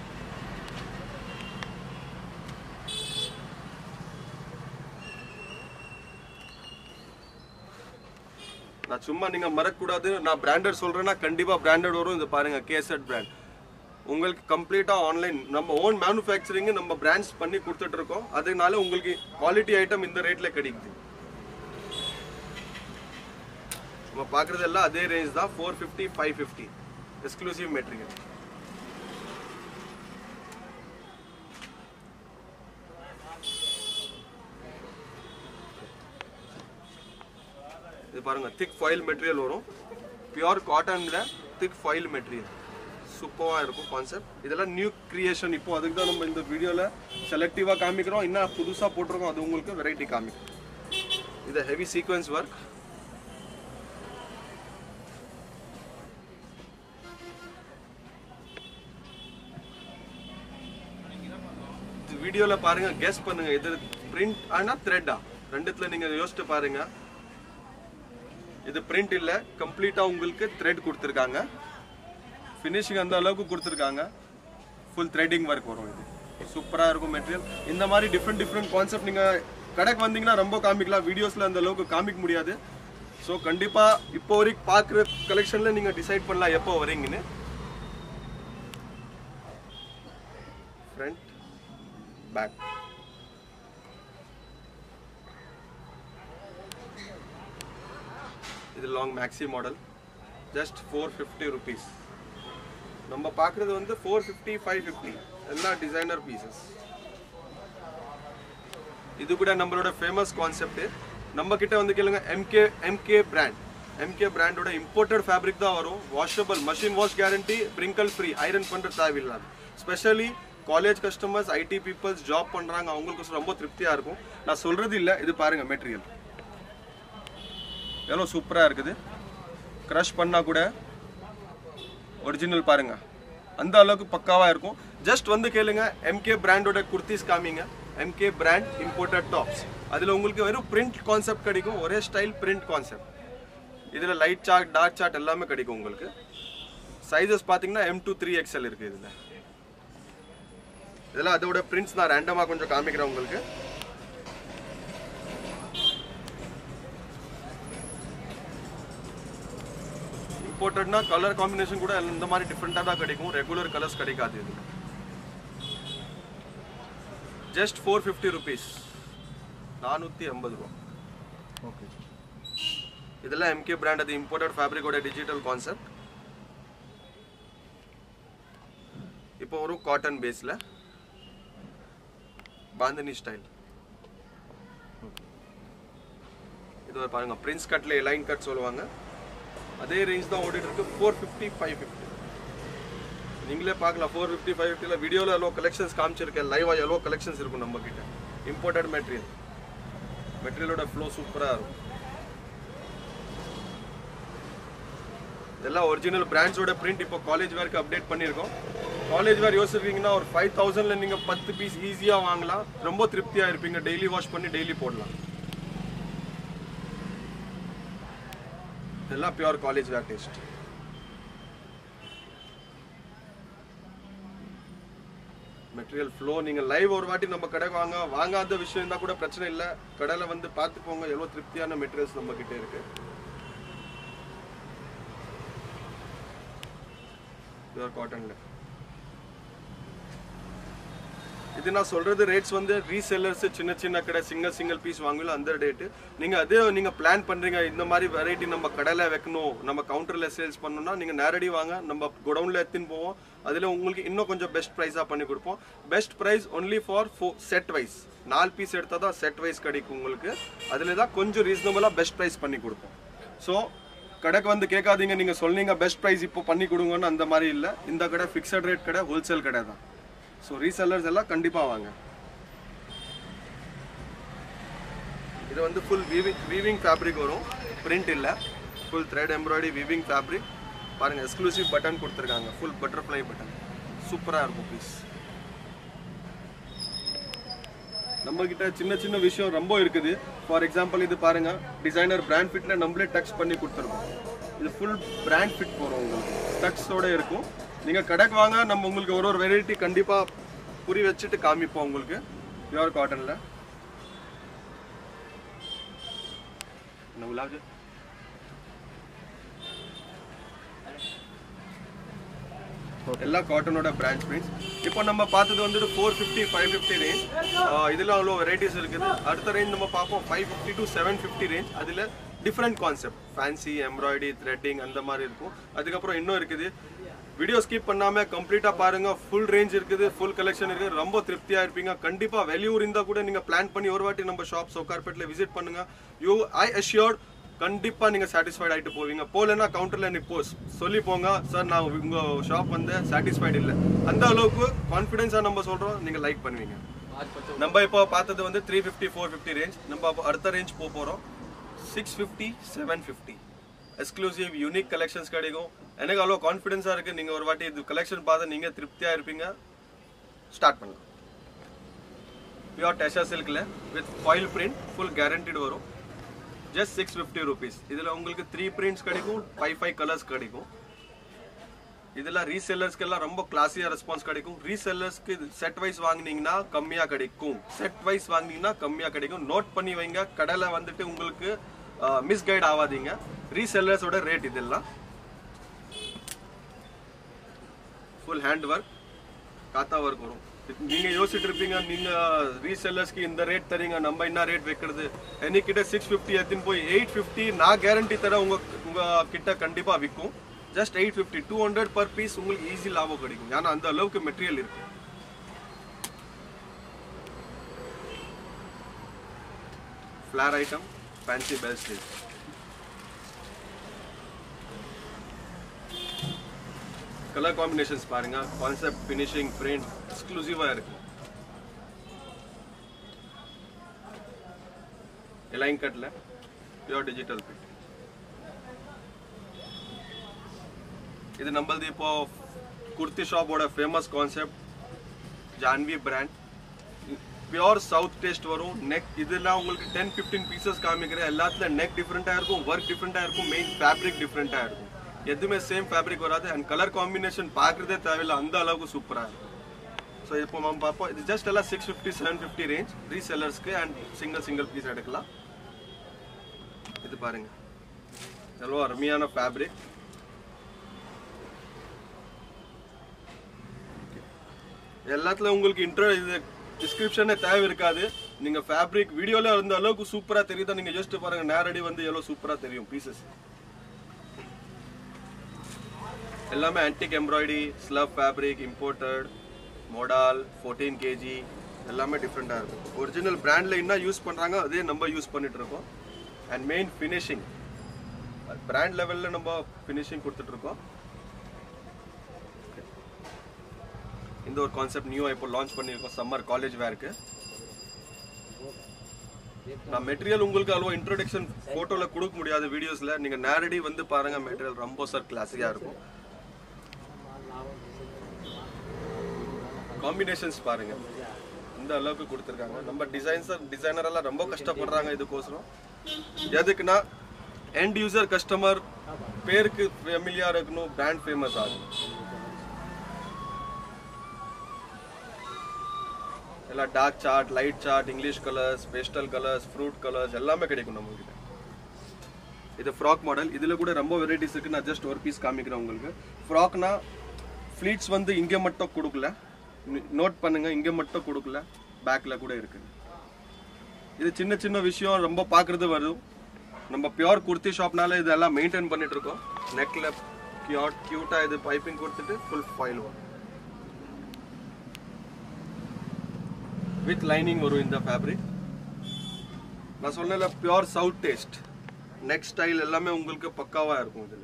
நான் சும்மா நீங்கள் மறக்கக்கூடாது, நான் பிராண்டட் சொல்கிறேன்னா கண்டிப்பாக பிராண்டட் வரும். இது பாருங்கள், கேசட் பிராண்ட். உங்களுக்கு கம்ப்ளீட்டாக ஆன்லைன் நம்ம ஓன் மேனுஃபேக்சரிங்கு நம்ம பிராண்ட்ஸ் பண்ணி கொடுத்துட்ருக்கோம். அதனால உங்களுக்கு குவாலிட்டி ஐட்டம் இந்த ரேட்டில் கிடைக்குது. நம்ம பார்க்குறது எல்லாம் அதே ரேஞ்ச் தான். Four fifty five fifty exclusive material. இது பாருங்க, திக் ஃபாயில் மெட்டீரியல் வரும். பியூர் காட்டன்ல திக் ஃபாயில் மெட்டீரியல் சூப்பராக இருக்கும் கான்செப்ட். இதெல்லாம் நியூ கிரியேஷன். இப்போ அதுக்கு தான் நம்ம இந்த வீடியோவில் செலக்டிவாக காமிக்கிறோம். இன்னும் புதுசாக போட்டிருக்கோம், அது உங்களுக்கு வெரைட்டி காமிக்கும். இது ஹெவி சீக்வன்ஸ் ஒர்க். வீடியோவில் பாருங்க, கெஸ் பண்ணுங்க இது பிரிண்ட் ஆனா த்ரெட்டா, ரெண்டுத்துல நீங்க யோசிச்சு பாருங்க. இது பிரிண்ட் இல்ல, கம்ப்ளீட்டா உங்களுக்கு த்ரெட் கொடுத்துருக்காங்க. ஃபினிஷிங் அந்த அளவுக்கு கொடுத்துருக்காங்க. ஃபுல் த்ரெட்டிங் ஒர்க் வரும். இது சூப்பராக இருக்கும் மெட்டீரியல். இந்த மாதிரி டிஃப்ரெண்ட் டிஃப்ரெண்ட் கான்செப்ட் நீங்கள் கடைக்கு வந்தீங்கன்னா ரொம்ப காமிக்கலாம், வீடியோஸில் அந்த அளவுக்கு காமிக்க முடியாது. ஸோ கண்டிப்பாக இப்போ வரைக்கும் பார்க்குற கலெக்ஷனில் நீங்கள் டிசைட் பண்ணலாம் எப்போ வரீங்கன்னு. ஃப்ரண்ட் பேக் இது long maxi model. Just four fifty rupees. நம்ம பார்க்குறது வந்து ஃபோர் ஃபிஃப்டி ஃபைவ் ஃபிஃப்டி எல்லாம் டிசைனர் பீசஸ். இது கூட நம்மளோட ஃபேமஸ் கான்செப்ட். நம்ம கிட்ட வந்து கேளுங்க எம்கே எம்கே பிராண்ட். எம்கே பிராண்டோட இம்போர்ட்டட் ஃபேப்ரிக் தான் வரும். Washable, machine wash guarantee, wrinkle free, iron பண்ணுற தேவையில்லாது. Specially college customers, IT peoples job பண்ணுறாங்க, அவங்களுக்கு ரொம்ப திருப்தியாக இருக்கும். நான் சொல்கிறது இல்லை, இது பாருங்கள் மெட்டீரியல் எவ்வளோ சூப்பராக இருக்குது. க்ரஷ் பண்ணால் கூட ஒரிஜினல் பாருங்கள், அந்த அளவுக்கு பக்காவாக இருக்கும். ஜஸ்ட் வந்து கேளுங்க எம்கே பிராண்டோட குர்த்திஸ் காமிங்க. எம்கே பிராண்ட் இம்போர்ட்டட் டாப்ஸ், அதில் உங்களுக்கு வெறும் பிரிண்ட் கான்செப்ட் கிடைக்கும். ஒரே ஸ்டைல் பிரிண்ட் கான்செப்ட். இதில் லைட் சார்ட், டார்க் சார்ட் எல்லாமே கிடைக்கும் உங்களுக்கு. சைஸஸ் பார்த்தீங்கன்னா எம் டூ த்ரீ எக்ஸ்எல் இருக்குது இதில். இதெல்லாம் அதோட பிரிண்ட்ஸ் நான் ரேண்டமாக கொஞ்சம் காமிக்கிறேன் உங்களுக்கு. இம்போர்ட்டட்னா கலர் காம்பினேஷன் கூட இந்த மாதிரி டிஃப்ரெண்ட்டாக தான் கிடைக்கும். ரெகுலர் கலர்ஸ் கிடைக்காது இது. ஜஸ்ட் ஃபோர் ஃபிஃப்டி ருபீஸ், நானூற்றி ஐம்பது ரூபா. ஓகே, இதெல்லாம் எம்கே பிராண்ட், அது இம்போர்ட்டட் ஃபேப்ரிக்கோட டிஜிட்டல் கான்செப்ட். இப்போ ஒரு காட்டன் பேஸில் பாந்தனி ஸ்டைல். இது ஒரு பாருங்க, பிரின்ஸ் கட்ல லைன் கட் சொல்லுவாங்க, அதே ரேஞ்ச் தான் ஓடிட்டு இருக்கு. ஃபோர் ஃபிஃப்டி ஃபைவ் ஃபிஃப்டி நீங்களே பார்க்கலாம். ஃபோர் ஃபிஃப்டி ஃபைவ் ஃபிஃப்டியில் வீடியோவில் எவ்வளோ கலெக்ஷன்ஸ் காமிச்சிருக்கேன், லைவாக எவ்வளோ கலெக்ஷன்ஸ் இருக்கும் நம்ம கிட்ட. இம்போர்ட்டட் மெட்டீரியல், மெட்டீரியலோட ஃப்ளோ சூப்பராக இருக்கும். இதெல்லாம் ஒரிஜினல் பிராண்ட்ஸோட பிரிண்ட். இப்போ காலேஜ் வேர்க்கு அப்டேட் பண்ணியிருக்கோம். காலேஜ் வேர் யோசிச்சிருக்கீங்கன்னா ஒரு ஃபைவ் தௌசண்ட்ல நீங்கள் பத்து பீஸ் ஈஸியாக வாங்கலாம். ரொம்ப திருப்தியாக இருப்பீங்க. டெய்லி வாஷ் பண்ணி டெய்லி போடலாம். இதெல்லாம் pure college wear taste. Material flow நீங்கள் லைவ் ஒரு வாட்டி நம்ம கடை வாங்க வாங்காத விஷயம் இருந்தால் கூட பிரச்சனை இல்லை. கடையில் வந்து பார்த்து போங்க, எவ்வளோ திருப்தியான மெட்டீரியல்ஸ் நம்ம கிட்டே இருக்கு. பியூர் காட்டன்ல இது நான் சொல்றது ரேட்ஸ் வந்து ரீசெல்லர்ஸ், சின்ன சின்ன கடை சிங்கிள் சிங்கிள் பீஸ் வாங்குவீங்க அந்த ரேட்டு. நீங்க அதே நீங்க பிளான் பண்றீங்க இந்த மாதிரி வெரைட்டி நம்ம கடையில வைக்கணும், நம்ம கவுண்டர்ல சேல்ஸ் பண்ணணும்னா நீங்க நேரடி வாங்க, நம்ம குடவுன்ல எடுத்துன்னு போவோம். அதுல உங்களுக்கு இன்னும் கொஞ்சம் பெஸ்ட் ப்ரைஸா பண்ணி கொடுப்போம். Best price only for set wise. நாலு பீஸ் எடுத்தா தான் செட் வைஸ் கிடைக்கும் உங்களுக்கு. அதுல தான் கொஞ்சம் ரீசனபிளா பெஸ்ட் ப்ரைஸ் பண்ணி கொடுப்போம். ஸோ கடைக்கு வந்து கேட்காதீங்க, நீங்க சொன்னீங்க பெஸ்ட் ப்ரைஸ் இப்போ பண்ணி கொடுங்கன்னு, அந்த மாதிரி இல்லை. இந்த கடை ஃபிக்ஸட் ரேட் கடை, ஹோல்சேல் கடை தான். ஸோ ரீசெல்லர்ஸ் எல்லாம் கண்டிப்பாக வாங்க. இது வந்து ஃபுல் வீவிங் வீவிங் ஃபேப்ரிக் வரும், பிரிண்ட் இல்லை. Full thread embroidery weaving fabric. பாருங்கள், எக்ஸ்க்ளூசிவ் பட்டன் கொடுத்துருக்காங்க, ஃபுல் பட்டர்ஃப்ளை பட்டன். சூப்பராக இருக்கும் பீஸ். நம்மக்கிட்ட சின்ன சின்ன விஷயம் ரொம்ப இருக்குது. ஃபார் எக்ஸாம்பிள் இது பாருங்கள், டிசைனர் பிராண்ட் ஃபிட்டில் நம்மளே டக்ஸ் பண்ணி கொடுத்துருக்கோம். இது ஃபுல் பிராண்ட் ஃபிட் போகிறோம், உங்களுக்கு டக்ஸோடு இருக்கும். நீங்கள் கடைக்கு வாங்க, நம்ம உங்களுக்கு ஒரு ஒரு வெரைட்டி கண்டிப்பாக புரி வச்சுட்டு காமிப்போம் உங்களுக்கு. பியூர் காட்டனில் எல்லா காட்டனோட பிராண்ட் பிரிண்ட்ஸ். இப்போ நம்ம பார்த்தது வந்துட்டு four fifty five fifty range. இதில் அவ்வளோ வெரைட்டிஸ் இருக்குது. அடுத்த ரேஞ்ச் நம்ம பார்ப்போம் five fifty to seven fifty range. அதில் different concept, fancy, embroidery, threading அந்த மாதிரி இருக்கும். அதுக்கப்புறம் இன்னும் இருக்குது. வீடியோ ஸ்கிப் பண்ணாமல் கம்ப்ளீட்டாக பாருங்கள். ஃபுல் ரேஞ்ச் இருக்குது, ஃபுல் கலெக்ஷன் இருக்குது. ரொம்ப திருப்தியாக இருப்பீங்க. கண்டிப்பாக வெளியூர் இருந்தால் கூட நீங்கள் பிளான் பண்ணி ஒரு வாட்டி நம்ம ஷாப் சவுகார்பேட்டில் விசிட் பண்ணுங்கள். யூ ஐ அஷ்யூர்ட் கண்டிப்பாக நீங்கள் சாட்டிஸ்ஃபைட் ஆகிட்டு போவீங்க. போகலன்னா கவுண்டரில் நீ போஸ் சொல்லி போங்க, சார் நான் உங்கள் ஷாப் வந்து சாட்டிஸ்ஃபைடு இல்லை. அந்த அளவுக்கு கான்ஃபிடென்ஸாக நம்ம சொல்கிறோம், நீங்கள் லைக் பண்ணுவீங்க. நம்ம இப்போ பார்த்தது வந்து three fifty four fifty range. நம்ம அடுத்த ரேஞ்ச் போக போகிறோம் six fifty seven fifty. Exclusive unique collections கிடைக்கும். எனக்கு அவ்வளோ கான்ஃபிடென்ஸாக இருக்குது. நீங்கள் ஒரு வாட்டி இது கலெக்ஷன் பார்த்து நீங்கள் திருப்தியாக இருப்பீங்க. ஸ்டார்ட் பண்ணலாம். பியூர் டெஷா சில்கில் with foil print, full guaranteed வரும். Just six fifty rupees. இதில் உங்களுக்கு த்ரீ பிரிண்ட்ஸ் கிடைக்கும், ஃபைவ் ஃபைவ் கலர்ஸ் கிடைக்கும். இதில் ரீசெல்லர்ஸ்க்கெல்லாம் ரொம்ப கிளாஸியாக ரெஸ்பான்ஸ் கிடைக்கும். ரீசெல்லர்ஸ்க்கு செட் வைஸ் வாங்கினீங்கன்னா கம்மியாக கிடைக்கும். செட் வைஸ் வாங்கினீங்கன்னா கம்மியாக கிடைக்கும். நோட் பண்ணி வைங்க. கடையில் வந்துட்டு உங்களுக்கு மிஸ்கைட் ஆகாதீங்க. ரீசெல்லர்ஸோட ரேட் இதெல்லாம். ஃபுல் ஹேண்ட் ஒர்க், காத்தா ஒர்க் வரும். நீங்கள் யோசிச்சுட்டு இருப்பீங்க, நீங்கள் ரீசெல்லர்ஸ்க்கு இந்த ரேட் தரீங்க, நம்ம என்ன ரேட் வைக்கிறது. என்கிட்ட சிக்ஸ் ஃபிஃப்டி எடுத்துன்னு போய் எயிட் ஃபிஃப்டி நான் கேரண்டி தர உங்கள் உங்கள் கிட்ட கண்டிப்பாக விற்கும். Just eight fifty two hundred per piece உங்களுக்கு ஈஸி லாபம் கிடைக்கும். ஏன்னா அந்த அளவுக்கு மெட்டீரியல் இருக்கு. Flare item, fancy bell sleeve. Colour combinations பாருங்க, கான்செப்ட், ஃபினிஷிங், பிரிண்ட் எக்ஸ்க்ளூசிவா இருக்கு. எலைன் கட்ல பியூர் டிஜிட்டல் பிரிண்ட். இது நம்மளது இப்போ குர்த்தி ஷாப்போட famous concept Janvi brand. Pure south taste வரும். நெக் இதெல்லாம் உங்களுக்கு டென் ஃபிஃப்டீன் பீசஸ் காமிக்கிறேன். எல்லாத்துல நெக் டிஃப்ரெண்ட்டாக இருக்கும், ஒர்க் டிஃப்ரெண்ட்டாக இருக்கும், மெயின் ஃபேப்ரிக் டிஃப்ரெண்ட்டாக இருக்கும். எதுவுமே சேம் ஃபேப்ரிக் வராது. அண்ட் கலர் காம்பினேஷன் பார்க்குறதே தேவையில்லை, அந்த அளவுக்கு சூப்பராக இருக்கும். ஸோ இப்போ நம்ம பார்ப்போம். இது ஜஸ்ட் எல்லாம் six fifty seven fifty range ரீசெல்லர்ஸ்க்கு அண்ட் சிங்கிள் சிங்கிள் பீஸ் எடுக்கலாம். இது பாருங்க, எவ்வளோ அருமையான ஃபேப்ரிக். எல்லாத்துல உங்களுக்கு இன்ட்ரோ இது டிஸ்கிரிப்ஷனே தேவை இருக்காது. நீங்க ஃபேப்ரிக் வீடியோல இருந்த அளவுக்கு சூப்பரா தெரியுதா நீங்க ஜஸ்ட் பாருங்க. நேரடி வந்து எவ்வளவு சூப்பரா தெரியும் பீசஸ். எல்லாமே antique embroidery, slub fabric, imported, modal, fourteen KG, எல்லாமே டிஃப்ரெண்டாக இருக்கும். ஒரிஜினல் பிராண்டில் என்ன யூஸ் பண்ணுறாங்க அதே நம்ம யூஸ் பண்ணிட்டு இருக்கோம். அண்ட் மெயின் ஃபினிஷிங் பிராண்ட் லெவலில் நம்ம ஃபினிஷிங் கொடுத்துட்ருக்கோம். இந்த ஒரு கான்செப்ட் நியூவாக இப்போ லான்ச் பண்ணியிருக்கோம் சம்மர் காலேஜ் வேருக்கு. நான் மெட்டீரியல் உங்களுக்கு அவ்வளோ இன்ட்ரோடக்ஷன் ஃபோட்டோவில் கொடுக்க முடியாது வீடியோஸில். நீங்கள் நேரடி வந்து பாருங்கள், மெட்டீரியல் ரொம்ப சார் கிளாஸிக்காக இருக்கும். காம்பினேஷன்ஸ் பாருங்க, இந்த அளவுக்கு கொடுத்துருக்காங்க. நம்ம டிசைன்ஸர் டிசைனர் எல்லாம் ரொம்ப கஷ்டப்படுறாங்க இதுக்கோசரம். எதுக்குன்னா எண்ட் யூசர் கஸ்டமர் பேருக்கு ஃபெமிலியா இருக்கணும், பிராண்ட் ஃபேமஸ் ஆகணும். எல்லாம் dark shade, light shade, English colours, pastel colours, fruit colours எல்லாமே கிடைக்கும் நம்ம கிட்ட. இது ஃப்ராக் மாடல். இதில் கூட ரொம்ப வெரைட்டிஸ் இருக்கு. நான் ஜஸ்ட் ஒரு பீஸ் காமிக்கிறேன் உங்களுக்கு. ஃப்ராக்னா ஃப்ளீட்ஸ் வந்து இங்கே மட்டும் கொடுக்கல, நோட் பண்ணுங்க, இங்கே மட்டும் கொடுக்கல, பேக்ல கூட இருக்கு. இது சின்ன சின்ன விஷயம் ரொம்ப பார்க்கறது வரும். நம்ம பியூர் குர்த்தி ஷாப்னால இதெல்லாம் மெயின்டைன் பண்ணிட்டு இருக்கோம். நெக்ல கியூட் கியூட்டா இது பைப்பிங் கொடுத்துட்டு ஃபுல் ஃபாயில் வரும். வித் லைனிங் வரும் இந்த ஃபேப்ரிக். நான் சொன்னல pure south taste. Neck style எல்லாமே உங்களுக்கு பக்காவா இருக்கும். இதுல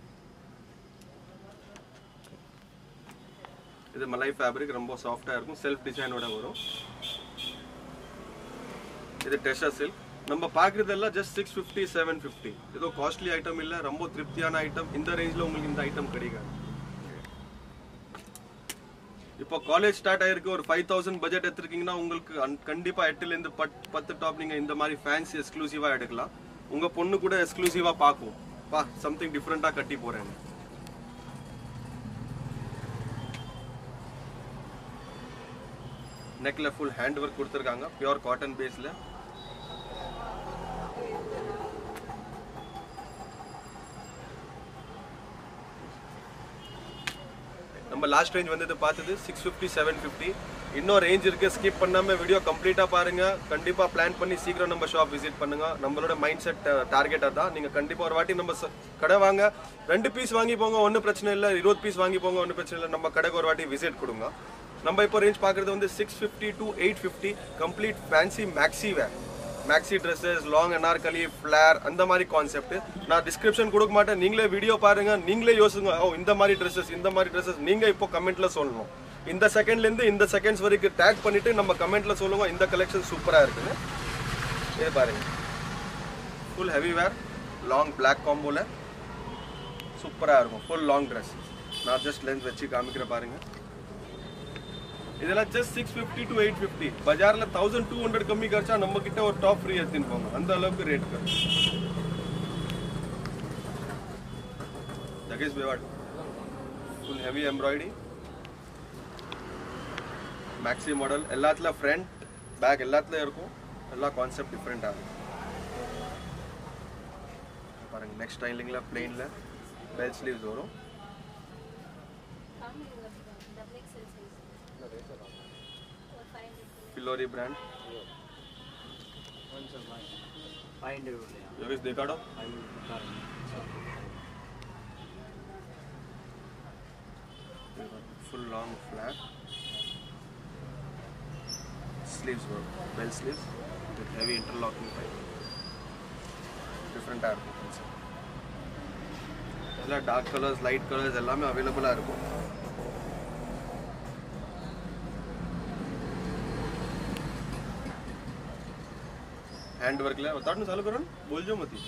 இது மலை ஃபேப்ரிக், ரொம்ப சாஃப்டா இருக்கும், செல்ஃப் டிசைனோட வரும். இது டெஷர் சில்க். நம்ம பார்க்குறதெல்லாம் just six fifty seven fifty. ஏதோ காஸ்ட்லி ஐட்டம் இல்லை, ரொம்ப திருப்தியான ஐட்டம். இந்த ரேஞ்சில் உங்களுக்கு இந்த ஐட்டம் கிடைக்காது. இப்போ காலேஜ் ஸ்டார்ட் ஆயிருக்கு, ஒரு ஃபைவ் தௌசண்ட் பட்ஜெட் எடுத்துருக்கீங்கன்னா உங்களுக்கு கண்டிப்பாக எட்டுலேருந்து பத் பத்து டாப் நீங்கள் இந்த மாதிரி ஃபேன்சி எக்ஸ்க்ளூசிவாக எடுக்கலாம். உங்கள் பொண்ணு கூட எக்ஸ்க்ளூசிவாக பார்க்கும், பா சம்திங் டிஃப்ரெண்ட்டாக கட்டி போகிறேன். நெக்ல ஃபுல் ஹேண்ட் ஒர்க் கொடுத்துருக்காங்க, பியூர் காட்டன் பேஸ்ல. நம்ம லாஸ்ட் ரேஞ்ச் வந்து பார்த்தது சிக்ஸ் ஃபிஃப்டி செவன் ஃபிஃப்டி. இன்னும் ரேஞ்ச் இருக்கு, ஸ்கிப் பண்ணாம வீடியோ கம்ப்ளீட்டா பாருங்க. கண்டிப்பா பிளான் பண்ணி சீக்கிரம் நம்ம ஷாப் விசிட் பண்ணுங்க. நம்மளோட மைண்ட் செட் டார்கெட்டா தான். நீங்க கண்டிப்பா ஒரு வாட்டி நம்ம கடை வாங்க, ரெண்டு பீஸ் வாங்கி போங்க, ஒன்றும் பிரச்சனை இல்லை. இருபது பீஸ் வாங்கி போங்க, ஒன்றும் பிரச்சனை இல்லை. நம்ம கடைக்கு ஒரு வாட்டி விசிட் கொடுங்க. நம்ம இப்போ ரேஞ்ச் பார்க்குறது வந்து six fifty to eight fifty. Complete fancy maxi wear, maxi dresses, long Anarkali, flare, அந்த மாதிரி கான்செப்ட். நான் டிஸ்கிரிப்ஷன் கொடுக்க மாட்டேன், நீங்களே வீடியோ பாருங்க, நீங்களே யோசிங்க. ஓ இந்த மாதிரி ட்ரெஸ்ஸஸ், இந்த மாதிரி ட்ரெஸ்ஸஸ் நீங்கள் இப்போ கமெண்ட்ல சொல்லணும். இந்த செகண்ட்லேருந்து இந்த செகண்ட்ஸ் வரைக்கும் டேக் பண்ணிட்டு நம்ம கமெண்ட்ல சொல்லுங்க, இந்த கலெக்ஷன் சூப்பராக இருக்குன்னு. இது பாருங்க, full heavy wear, long black காம்போல சூப்பராக இருக்கும். Full long dress. நான் ஜஸ்ட் லென்ஸ் வச்சு காமிக்கிற பாருங்க. இதெல்லாம் just six fifty to eight fifty. பஜாரில் தௌசண்ட் டூ ஹண்ட்ரட் கம்மி கரைச்சா நம்ம கிட்ட ஒரு டாப் ஃப்ரீ எடுத்துன்னு போங்க, அந்த அளவுக்கு ரேட் கம்மி. ஜகேஷ் பேவாட் full heavy embroidery, maxi model. எல்லாத்துல ஃப்ரண்ட் பேக் எல்லாத்துலயும் இருக்கும். எல்லா கான்செப்ட் டிஃப்ரெண்டாக இருக்கும் பாருங்க. நெக்ஸ்ட் ஸ்டைலிங்ல பிளெயின்ல பெல் ஸ்லீவ்ஸ் வரும். फिलोरी ब्रांड योगेश दिखाड़ो। Full long flat sleeves work, bell sleeves with heavy interlocking pipe. டிஃப்ரெண்ட்டாக இருக்கும். எல்லாம் டார்க் கலர்ஸ் லைட் கலர்ஸ் எல்லாமே அவைலபிளாக இருக்கும். हैंड वर्क ले बता चालू करो ना, बोल जो मत.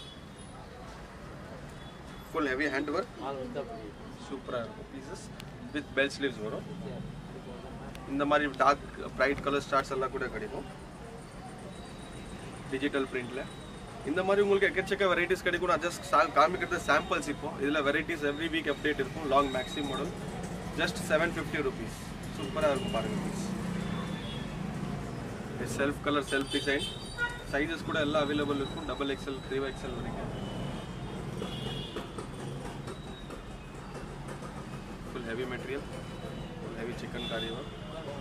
Full heavy hand work super pieces with bell sleeves वரும். இந்த மாதிரி டார்க் பிரைட் கலர் ஸ்டார்ட்ஸ் எல்லாம் கூட கிடைக்கும் டிஜிட்டல் பிரிண்ட்ல. இந்த மாதிரி உங்களுக்கு எக்கச்சக்க வெரைட்டிஸ் கிடைக்கும். நான் ஜஸ்ட் காமிக்கிறது சாம்பிள்ஸ். இப்போ இதில் வெரைட்டிஸ் எவ்ரி வீக் அப்டேட் இருக்கும். Long maxi model just seven fifty rupees. சூப்பராக இருக்கும் பாருங்கள் piece. Self colour self design sizes கூட எல்லாம் அவைலபிள் இருக்கும். டபுள் எக்ஸ்எல் த்ரீ எக்ஸ்எல் வரைக்கும். Full heavy material, full heavy chikankari work,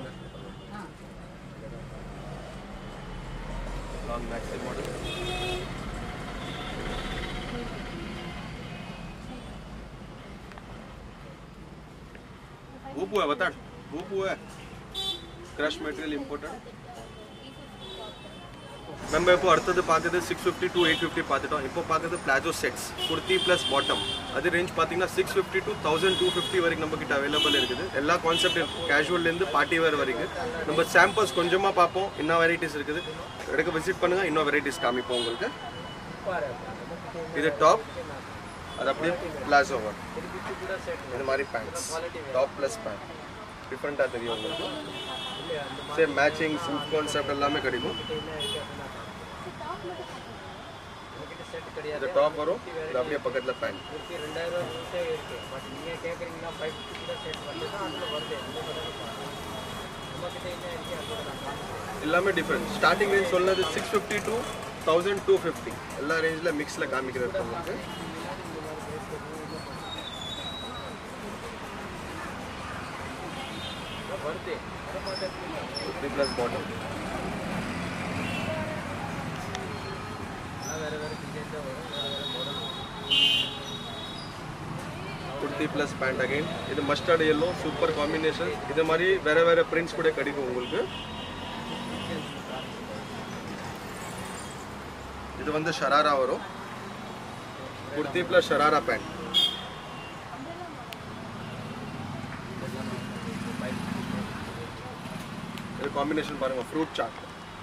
long maxi model. ஊப்பு है बता ஊப்பு है क्रश मटेरियल इंपोर्टेड. நம்ம இப்போ அடுத்தது பார்க்குறது six fifty to eight fifty பார்த்துட்டோம். இப்போ பார்க்குறது palazzo sets kurti plus bottom. அது ரேஞ்ச் பார்த்தீங்கன்னா six fifty to thousand two fifty வரைக்கும் நம்ம கிட்ட அவைலபிள் இருக்குது. எல்லா கான்செப்ட் இருக்குது, கேஷுவல்லேருந்து பார்ட்டி வேர் வரைக்கும். நம்ம சாம்பிள்ஸ் கொஞ்சமாக பார்ப்போம், இன்னும் வெரைட்டிஸ் இருக்குது. எடுக்க விசிட் பண்ணுங்கள், இன்னும் வெரைட்டிஸ் காமிப்போம் உங்களுக்கு. இது டாப், அது அப்படியே பிளாஜோ வரும். இந்த மாதிரி பேண்ட்ஸ் டாப் ப்ளஸ் பேண்ட் டிஃப்ரெண்ட்டாக தெரியும் உங்களுக்கு. சேம் மேட்சிங் சில்க் கான்செப்ட் எல்லாமே கிடைக்கும். இந்த டாப் வரும், இது அப்படியே பக்கத்தில் பேண்ட். எல்லாமே டிஃப்ரெண்ட். ஸ்டார்டிங் ரேஞ்ச் சொன்னது six fifty to thousand two fifty எல்லா ரேஞ்சில் மிக்ஸில் காமிக்கிறது உங்களுக்கு. Kurti plus bottom kurti plus pant again. இது மஸ்டர்ட் yellow சூப்பர் காம்பினேஷன். இது மாதிரி வேற வேற பிரிண்ட்ஸ் கூட கிடைக்கும் உங்களுக்கு. இது வந்து ஷராரா வரும். Kurti plus sharara pant. இது காம்பினேஷன் பாருங்க, ஃப்ரூட் சாட்.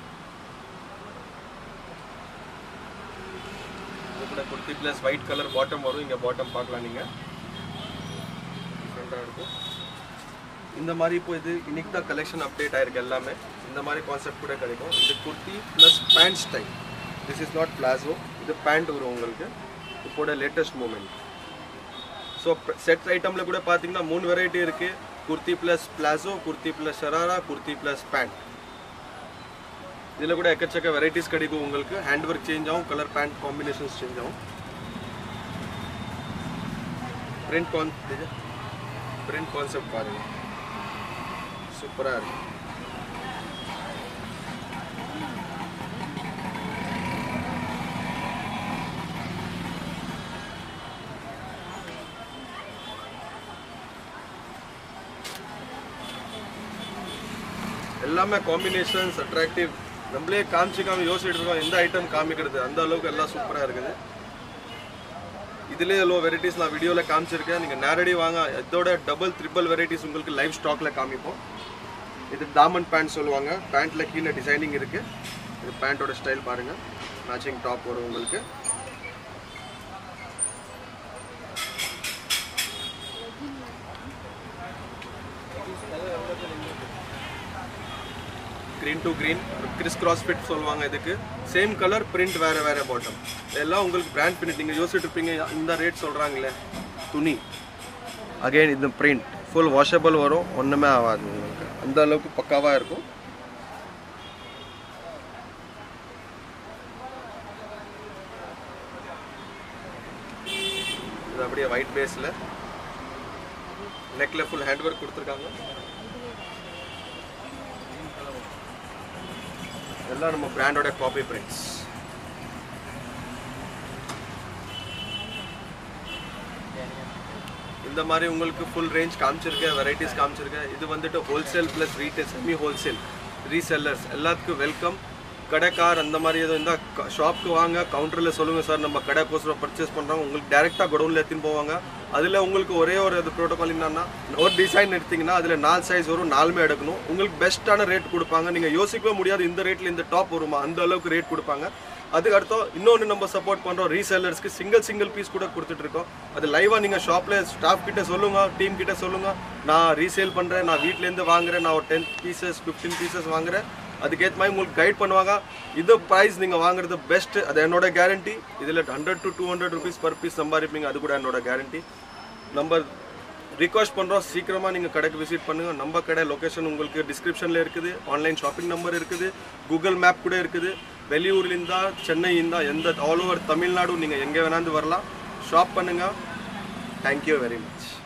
இது கூட kurti plus white colour bottom வரும். இங்கே பாட்டம் பார்க்கலாம் நீங்கள், டிஃப்ரெண்ட்டாக இருக்கும். இந்த மாதிரி இப்போ இது இன்னைக்கு தான் கலெக்ஷன் அப்டேட் ஆயிருக்கு எல்லாமே. இந்த மாதிரி கான்செப்ட் கூட கிடைக்கும். இது kurti plus pant style. This is not palazzo, இது பேண்ட் வரும் உங்களுக்கு. இப்போட லேட்டஸ்ட் மூமெண்ட். ஸோ செட் ஐட்டமில் கூட பார்த்தீங்கன்னா மூணு வெரைட்டி இருக்குது. Kurti plus palazzo, kurti plus sharara, kurti plus pant. இதில் கூட எக்கச்சக்க வெரைட்டிஸ் கிடைக்கும் உங்களுக்கு. ஹேண்ட் ஒர்க் சேஞ்ச் ஆகும், கலர் பேண்ட் காம்பினேஷன்ஸ் சேஞ்ச் ஆகும். பிரிண்ட் கான் பிரிண்ட் கான்செப்ட் பாருங்க, சூப்பராக இருக்கு. எல்லாமே காம்பினேஷன்ஸ் அட்ராக்டிவ். நம்மளே காமிச்சிக்காம யோசிச்சுட்டு இருக்கோம் எந்த ஐட்டம் காமிக்கிறது, அந்த அளவுக்கு எல்லாம் சூப்பராக இருக்குது. இதுலேயே எவ்வளோ வெரைட்டிஸ் நான் வீடியோவில் காமிச்சிருக்கேன். நீங்கள் நேரடி வாங்க, இதோட டபுள் ட்ரிபிள் வெரைட்டிஸ் உங்களுக்கு லைவ் ஸ்டாக்கில் காமிப்போம். இது தாமன் பேண்ட் சொல்லுவாங்க. பேண்ட்டில் கீழே டிசைனிங் இருக்குது. இது பேண்ட்டோட ஸ்டைல் பாருங்கள். மேட்சிங் டாப் வரும் உங்களுக்கு. Green to green criss cross fit சொல்வாங்க. இதுக்கு சேம் கலர் பிரிண்ட் வேற வேற பாட்டம். எல்லாம் உங்களுக்கு பிராண்ட் பிரிண்ட். நீங்கள் யோசிச்சுட்டு இருப்பீங்க இந்த ரேட் சொல்கிறாங்களே துணி. அகைன் இந்த பிரிண்ட் ஃபுல் வாஷபிள் வரும், ஒன்றுமே ஆகாது உங்களுக்கு. அந்த அளவுக்கு பக்காவாக இருக்கும். இது அப்படியே ஒயிட் பேஸில் நெக்கில் ஃபுல் ஹேண்ட் ஒர்க் கொடுத்துருக்காங்க. எல்லாம் நம்ம பிராண்டோட காப்பி பிரிண்ட்ஸ். இந்த மாதிரி உங்களுக்கு ஃபுல் ரேஞ்ச் காமிச்சிருக்கேன், வெரைட்டிஸ் காமிச்சிருக்கேன். இது வந்துட்டு wholesale plus retail, semi wholesale resellers எல்லாத்துக்கும் வெல்கம். கடைக்கார் அந்த மாதிரி ஏதோ இந்த ஷாப்க்கு வாங்க, கவுண்டரில் சொல்லுங்கள் சார் நம்ம கடைக்கோசரம் பர்ச்சேஸ் பண்ணுறோம், உங்களுக்கு டேரெக்டாக குடோனில் எடுத்துன்னு போவாங்க. அதில் உங்களுக்கு ஒரே ஒரு இது ப்ரோட்டோகால் என்னன்னா, ஒரு டிசைன் எடுத்திங்கன்னா அதில் நாலு சைஸ் வரும், நாலுமே எடுக்கணும். உங்களுக்கு பெஸ்ட்டான ரேட் கொடுப்பாங்க. நீங்கள் யோசிக்கவே முடியாது இந்த ரேட்டில் இந்த டாப் வருமா, அந்த அளவுக்கு ரேட் கொடுப்பாங்க. அதுக்கு அடுத்தம் இன்னொன்று நம்ம சப்போர்ட் பண்ணுறோம் ரீசெல்லர்ஸ்க்கு, சிங்கிள் சிங்கிள் பீஸ் கூட கொடுத்துட்ருக்கோம். அது லைவாக நீங்கள் ஷாப்பில் ஸ்டாஃப் கிட்டே சொல்லுங்கள், டீம் கிட்டே சொல்லுங்கள், நான் ரீசேல் பண்ணுறேன், நான் வீட்டிலேருந்து வாங்குறேன், நான் ஒரு டென் பீசஸ் ஃபிஃப்டீன் பீசஸ் வாங்குறேன், அதுக்கேற்ற மாதிரி உங்களுக்கு கைட் பண்ணுவாங்க. இது ப்ரைஸ் நீங்கள் வாங்குறது பெஸ்ட்டு, அது என்னோட கேரண்டி. இதில் hundred to two hundred rupees per piece சம்பாதிப்பீங்க, அது கூட என்னோட கேரண்டி. நம்ம ரிக்வெஸ்ட் பண்ணுறோம், சீக்கிரமாக நீங்கள் கடைக்கு விசிட் பண்ணுங்கள். நம்ம கடை லொக்கேஷன் உங்களுக்கு டிஸ்கிரிப்ஷனில் இருக்குது, ஆன்லைன் ஷாப்பிங் நம்பர் இருக்குது, கூகுள் மேப் கூட இருக்குது. வெளியூர்லேருந்தா சென்னையிந்தா எந்த ஆல் ஓவர் தமிழ்நாடு நீங்கள் எங்கே வேணாந்து வரலாம். ஷாப் பண்ணுங்கள். Thank you very much.